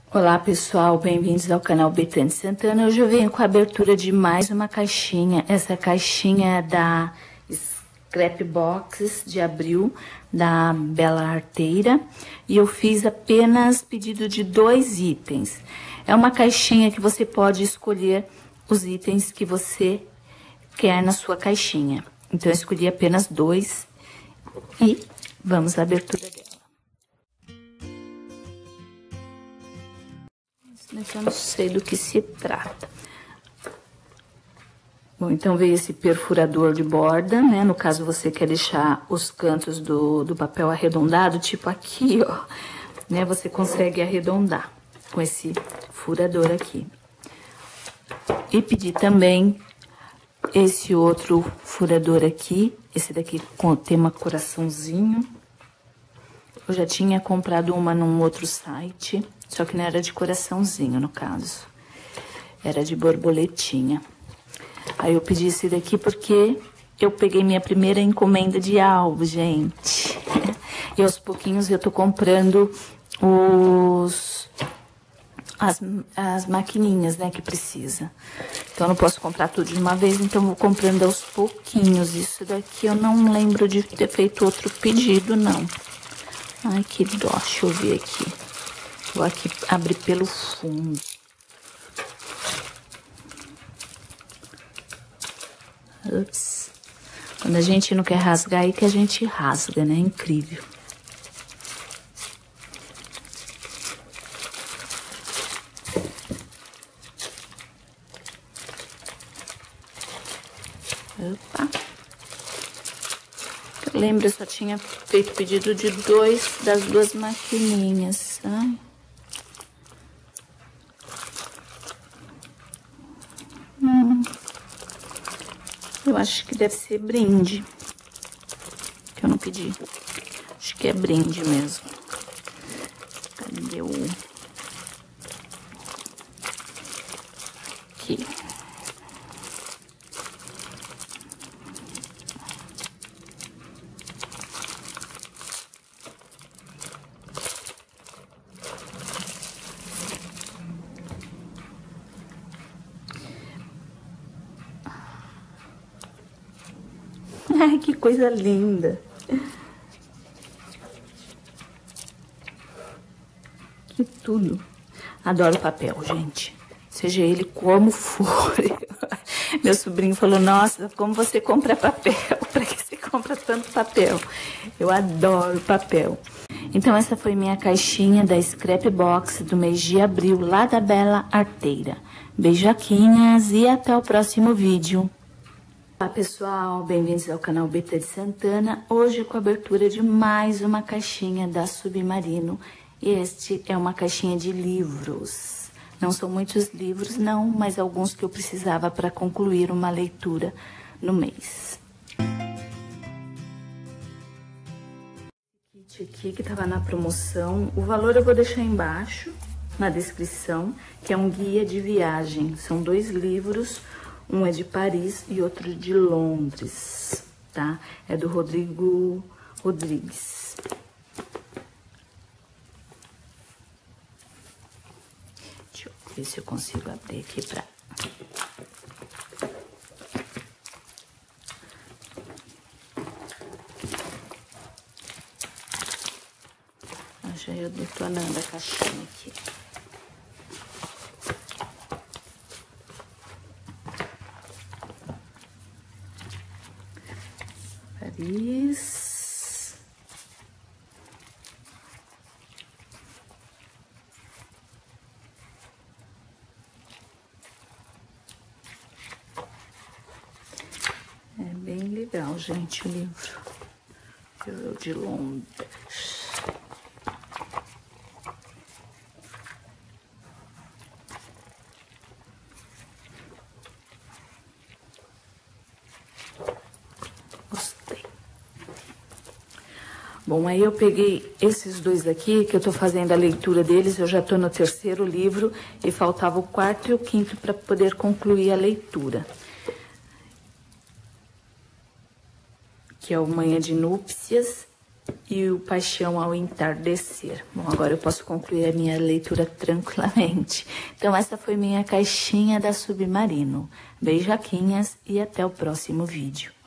Olá pessoal, bem-vindos ao canal Betânia Santana. Hoje eu venho com a abertura de mais uma caixinha. Essa caixinha é da Scrapbox de abril, da Bela Arteira. E eu fiz apenas pedido de 2 itens. É uma caixinha que você pode escolher os itens que você quer na sua caixinha. Então eu escolhi apenas 2 e vamos à abertura dela. Eu não sei do que se trata. Bom, então veio esse perfurador de borda, né? No caso, você quer deixar os cantos do papel arredondado, tipo aqui, ó. Né? Você consegue arredondar com esse furador aqui. E pedi também esse outro furador aqui. Esse daqui com o tema coraçãozinho. Eu já tinha comprado uma num outro site. Só que não era de coraçãozinho, no caso. Era de borboletinha. Aí eu pedi esse daqui porque eu peguei minha primeira encomenda de algo, gente. E aos pouquinhos eu tô comprando as maquininhas, né, que precisa. Então eu não posso comprar tudo de uma vez, então vou comprando aos pouquinhos. Isso daqui eu não lembro de ter feito outro pedido, não. Ai, que dó, deixa eu ver aqui. Vou aqui abrir pelo fundo. Ups. Quando a gente não quer rasgar, aí que a gente rasga, né? Incrível. Opa. Eu lembro, eu só tinha feito pedido de das 2 maquininhas. Ai. Eu acho que deve ser brinde, que eu não pedi. Acho que é brinde mesmo. Cadê o... Aqui. Ai, que coisa linda. Que tudo. Adoro papel, gente. Seja ele como for. Meu sobrinho falou, nossa, como você compra papel? Pra que você compra tanto papel? Eu adoro papel. Então essa foi minha caixinha da Scrapbox do mês de abril, lá da Bela Arteira. Beijoquinhas e até o próximo vídeo. Olá pessoal, bem-vindos ao canal Betânia Santana, hoje com a abertura de mais uma caixinha da Submarino. Este é uma caixinha de livros, não são muitos livros não, mas alguns que eu precisava para concluir uma leitura no mês. Esse kit aqui que estava na promoção, o valor eu vou deixar embaixo na descrição, que é um guia de viagem, são 2 livros. Um é de Paris e outro de Londres, tá? É do Rodrigo Rodrigues. Deixa eu ver se eu consigo abrir aqui pra... Já eu detonando a caixinha aqui. Paris. É bem legal, gente, o livro. Eu de Londres. Bom, aí eu peguei esses 2 aqui, que eu tô fazendo a leitura deles, eu já tô no 3º livro, e faltava o 4º e o 5º para poder concluir a leitura. Que é o Manhã de Núpcias e o Paixão ao Entardecer. Bom, agora eu posso concluir a minha leitura tranquilamente. Então essa foi minha caixinha da Submarino. Beijoquinhas e até o próximo vídeo.